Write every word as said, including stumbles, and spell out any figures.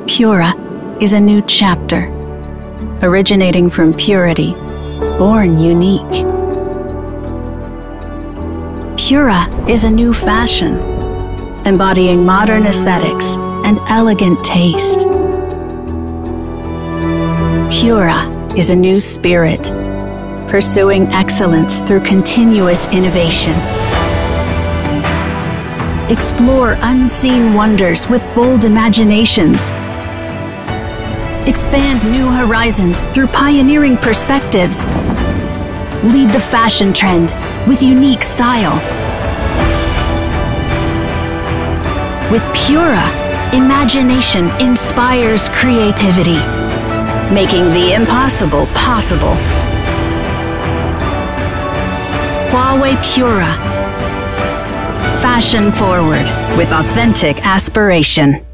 Pura is a new chapter, originating from purity, born unique. Pura is a new fashion, embodying modern aesthetics and elegant taste. Pura is a new spirit, pursuing excellence through continuous innovation. Explore unseen wonders with bold imaginations. Expand new horizons through pioneering perspectives. Lead the fashion trend with unique style. With Pura, imagination inspires creativity, making the impossible possible. Huawei Pura. Fashion forward with authentic aspiration.